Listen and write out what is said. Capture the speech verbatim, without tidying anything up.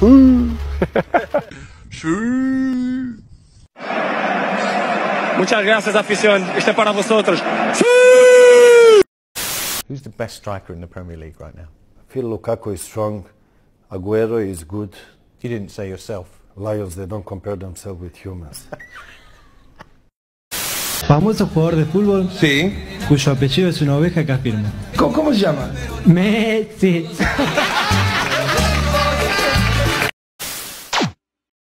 Muchas gracias, afición. Este es para vosotros. Who's the best striker in the Premier League right now? I feel Lukaku is strong. Aguero is good. You didn't say yourself. Lions, they don't compare themselves with humans. Famoso jugador de fútbol, sí, cuyo apellido es una oveja que afirma. ¿Cómo, cómo se llama? Messi.